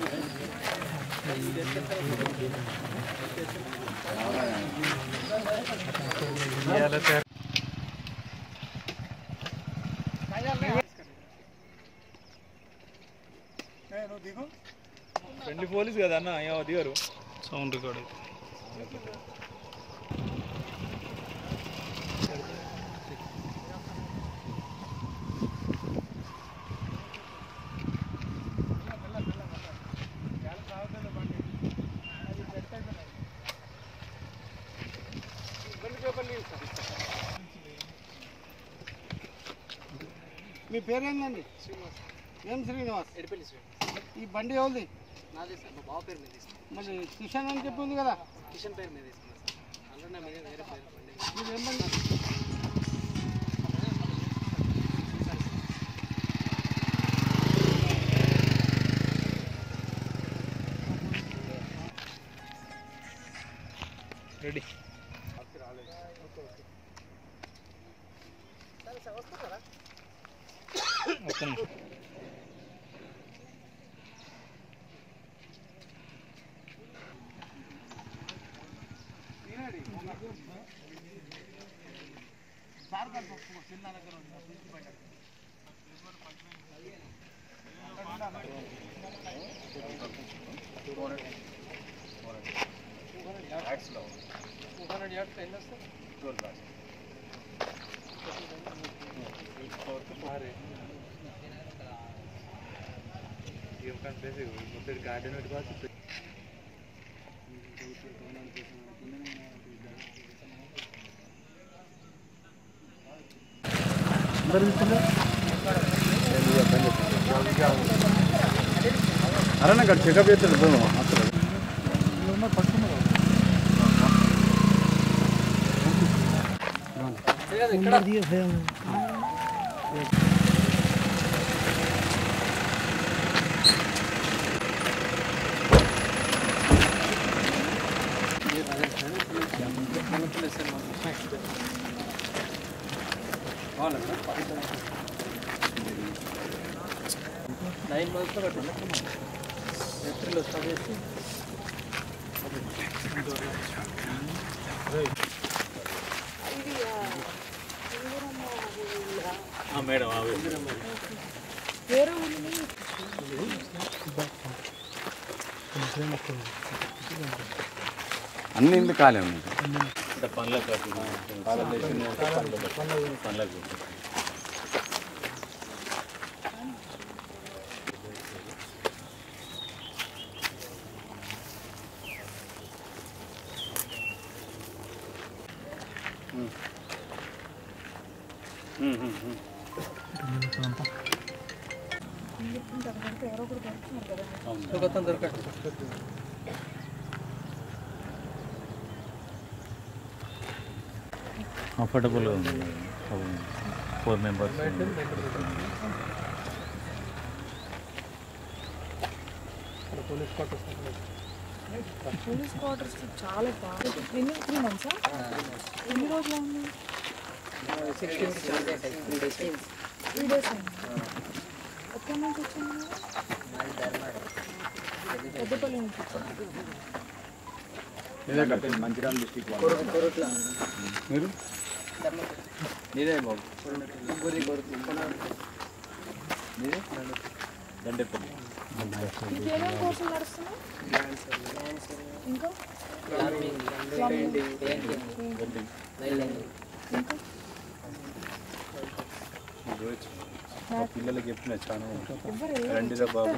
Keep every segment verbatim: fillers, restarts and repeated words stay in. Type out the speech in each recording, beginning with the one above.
Friendly police కదా అన్న ఏమో దిగారు సౌండ్ రికార్డ్ మీ పేరేందండి? ఏం శ్రీనివాస్? ఎడిపల్లి శ్రీనివాస్. ఈ బండి ఎవరిది? నాదే సార్, మా బావ పేరు మీద తీసుకున్నాను. మరి కిషన్ అని చెప్పింది కదా? కిషన్ పేరు మీద తీసుకున్నాను సార్. అందులో నా మీద వేరే పేరు బండి. మీరు ఏం బండి? రెడీ ఒక్క నిమిషం. गार्डन అరే నాకు చెకప్ చేస్తాడు అసలు నైన్ మంత్స్లో కట్టింది ఏప్రిల్లో స్టార్ట్ చేసి మేడం అన్ని ఇంటి ఖాళీ ఉన్నాయి పనులకు పనులకు కంఫర్టబుల్గా ఉంది four members police quarters police quarters చాలా బాగా ఎన్ని త్రీ మంత్సా ఎన్ని రోజులు ఉంది త్రీ డేస్ అయింది ఎక్కడి నుంచి వచ్చింది పెద్దపల్లి నుంచి మంచిర్యాల డిస్ట్రిక్ట్ మీరు నీదే బాబు నీదే దండేపల్లి ఇంకేమేమి కోర్సులు నడుస్తున్నాయి ఇంకా పిల్లలకి చెప్పిన చాలా రండిరా బాబు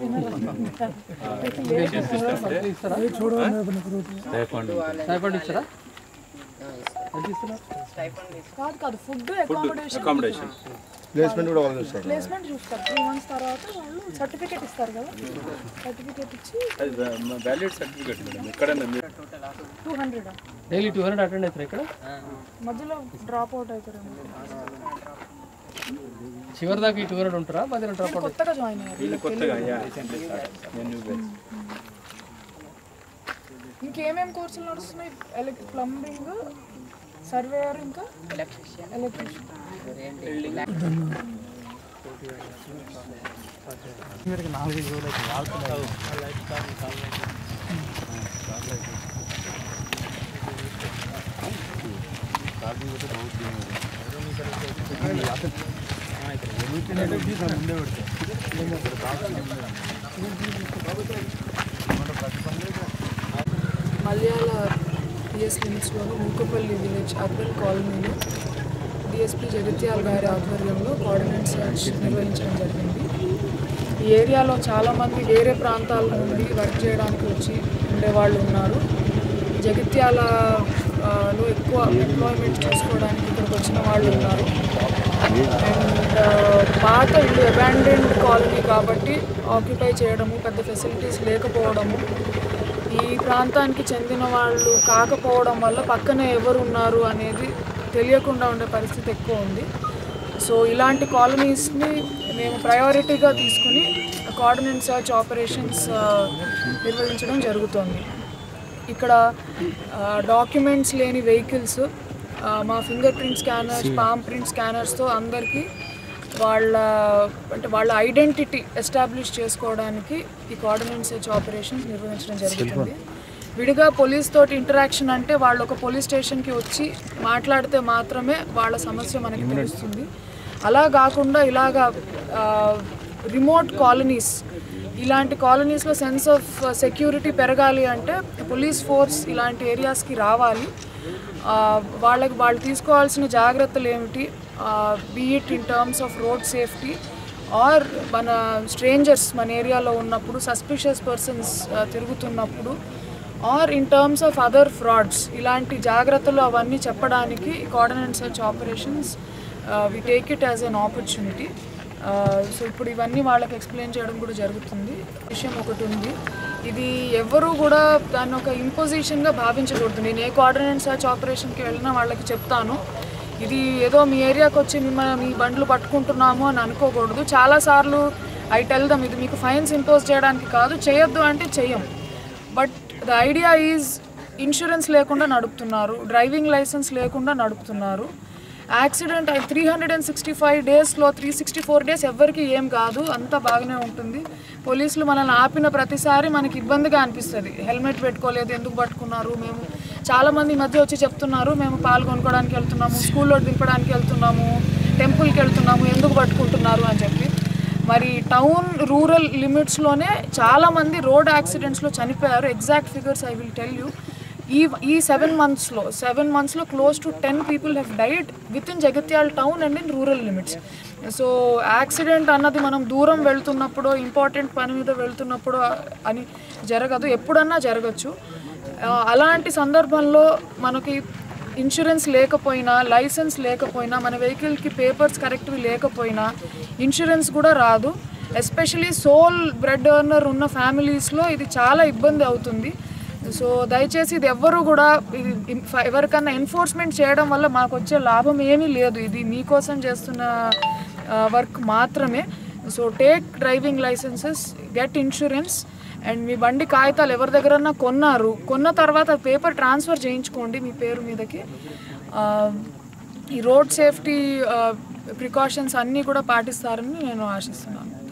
కాదు కాదు ఫుడ్ అకామిడేషన్ అకామిడేషన్ ప్లేస్మెంట్ కూడా వాళ్ళు చూస్తారు. ప్లేస్మెంట్ చూస్తారు త్రీ మంత్స్ తర్వాత వాళ్ళు సర్టిఫికేట్ ఇస్తారు కదా సర్టిఫికేట్ ఇచ్చి వ్యాలిడ్ సర్టిఫికేట్ మేడం ఎక్కడన్నా two hundred daily two hundred attend అవుతారు ఇక్కడ మధ్యలో డ్రాప్ అవుట్ అవుతారు చివరి దాకా ఈ టూ హండ్రెడ్ ఉంటారా మధ్యలో డ్రాప్ అవుట్ కొత్తగా జాయిన్ అయ్యారు కొత్తగా ఇంకేమేమి కోర్సులు నడుస్తున్నాయి ఎలక్ ప్లంబింగ్ సర్వేయర్ ఇంకా ఎలక్ట్రీషియన్ నాలుగైదు రోజులు మలయాళ పిఎస్ లిమిట్స్లోని మూకపల్లి విలేజ్ అర్బన్ కాలనీలో డిఎస్పీ జగిత్యాల గారి ఆధ్వర్యంలో కోఆర్డినేట్ సెర్చ్ నిర్వహించడం జరిగింది. ఈ ఏరియాలో చాలామంది వేరే ప్రాంతాల నుండి వర్క్ చేయడానికి వచ్చి ఉండేవాళ్ళు ఉన్నారు. జగిత్యాలలో ఎక్కువ ఎంప్లాయ్మెంట్ చూసుకోవడానికి ఇక్కడికి వచ్చిన వాళ్ళు ఉన్నారు. అండ్ పాత ఇల్లు అబాండెన్డ్ కాలనీ కాబట్టి ఆక్యుపై చేయడము, పెద్ద ఫెసిలిటీస్ లేకపోవడము, ఈ ప్రాంతానికి చెందిన వాళ్ళు కాకపోవడం వల్ల పక్కనే ఎవరు ఉన్నారు అనేది తెలియకుండా ఉండే పరిస్థితి ఎక్కువ ఉంది. సో ఇలాంటి కాలనీస్ని మేము ప్రయారిటీగా తీసుకుని కోఆర్డినేట్ సర్చ్ ఆపరేషన్స్ నిర్వహించడం జరుగుతుంది. ఇక్కడ డాక్యుమెంట్స్ లేని వెహికల్స్ మా finger print scanners, palm print స్కానర్స్తో అందరికీ వాళ్ళ అంటే వాళ్ళ ఐడెంటిటీ ఎస్టాబ్లిష్ చేసుకోవడానికి ఈ కోఆర్డినేట్ సర్చ్ ఆపరేషన్స్ నిర్వహించడం జరుగుతుంది. విడిగా పోలీస్ తోటి ఇంటరాక్షన్ అంటే వాళ్ళు ఒక పోలీస్ స్టేషన్కి వచ్చి మాట్లాడితే మాత్రమే వాళ్ళ సమస్య మనకి తెలుస్తుంది. అలా కాకుండా ఇలాగా రిమోట్ కాలనీస్, ఇలాంటి కాలనీస్లో సెన్స్ ఆఫ్ సెక్యూరిటీ పెరగాలి అంటే పోలీస్ ఫోర్స్ ఇలాంటి ఏరియాస్కి రావాలి. వాళ్ళకి వాళ్ళు తీసుకోవాల్సిన జాగ్రత్తలు ఏమిటి, be it in terms of road safety or మన స్ట్రేంజర్స్ మన ఏరియాలో ఉన్నప్పుడు, సస్పిషియస్ పర్సన్స్ తిరుగుతున్నప్పుడు, or in terms of other frauds, ఇలాంటి జాగ్రత్తలు అవన్నీ చెప్పడానికి coordinate search operations we take it as an opportunity. So ఇప్పుడు ఇవన్నీ వాళ్ళకి ఎక్స్ప్లెయిన్ చేయడం కూడా జరుగుతుంది. విషయం ఒకటి ఉంది, ఇది ఎవరు కూడా దాన్ని ఒక ఇంపోజిషన్గా భావించకూడదు. నేను ఏ కోఆర్డినేట్ సర్చ్ ఆపరేషన్కి వెళ్ళినా వాళ్ళకి చెప్తాను, ఇది ఏదో మీ ఏరియాకి వచ్చి మిమ్మల్ని మీ బండ్లు పట్టుకుంటున్నాము అని అనుకోకూడదు. చాలాసార్లు ఐ టెల్ దమ్, ఇది మీకు ఫైన్స్ ఇంపోజ్ చేయడానికి కాదు, చేయొద్దు అంటే చెయ్యం. But the idea is insurance లేకుండా నడుపుతున్నారు, డ్రైవింగ్ లైసెన్స్ లేకుండా నడుపుతున్నారు. Accident three hundred and sixty five డేస్లో త్రీ సిక్స్టీ ఫోర్ డేస్ ఎవరికి ఏం కాదు, అంతా బాగానే ఉంటుంది. పోలీసులు మనల్ని ఆపిన ప్రతిసారి మనకి ఇబ్బందిగా అనిపిస్తుంది, హెల్మెట్ పెట్టుకోలేదు, ఎందుకు పట్టుకున్నారు. మేము చాలామంది ఈ మధ్య వచ్చి చెప్తున్నారు, మేము పాలు కొనుక్కోవడానికి వెళ్తున్నాము, స్కూల్లో దింపడానికి వెళ్తున్నాము, టెంపుల్కి వెళ్తున్నాము, ఎందుకు పట్టుకుంటున్నారు అని చెప్పి. మరి టౌన్ రూరల్ లిమిట్స్లోనే చాలామంది రోడ్ యాక్సిడెంట్స్లో చనిపోయారు. Exact figures I will tell you. ఈ ఈ సెవెన్ మంత్స్లో సెవెన్ మంత్స్లో close to ten people have died within Jagtial town and in rural limits. So accident అన్నది మనం దూరం వెళ్తున్నప్పుడు, ఇంపార్టెంట్ పని మీద వెళ్తున్నప్పుడు అని జరగదు, ఎప్పుడన్నా జరగచ్చు. అలాంటి సందర్భంలో మనకి ఇన్సూరెన్స్ లేకపోయినా, లైసెన్స్ లేకపోయినా, మన వెహికల్కి పేపర్స్ కరెక్ట్వి లేకపోయినా ఇన్సూరెన్స్ కూడా రాదు. ఎస్పెషలీ సోల్ బ్రెడ్ ఎర్నర్ ఉన్న ఫ్యామిలీస్లో ఇది చాలా ఇబ్బంది అవుతుంది. సో దయచేసి ఇది ఎవ్వరూ కూడా ఇది ఎవరికన్నా ఎన్ఫోర్స్మెంట్ చేయడం వల్ల మాకు వచ్చే లాభం ఏమీ లేదు, ఇది మీకోసం చేస్తున్న వర్క్ మాత్రమే. So take driving licenses, get insurance, and మీ బండి కాగితాలు ఎవరి దగ్గరన్నా కొన్నారు, కొన్న తర్వాత పేపర్ ట్రాన్స్ఫర్ చేయించుకోండి మీ పేరు మీదకి. ఈ రోడ్ సేఫ్టీ ప్రికాషన్స్ అన్నీ కూడా పాటిస్తారని నేను ఆశిస్తున్నాను.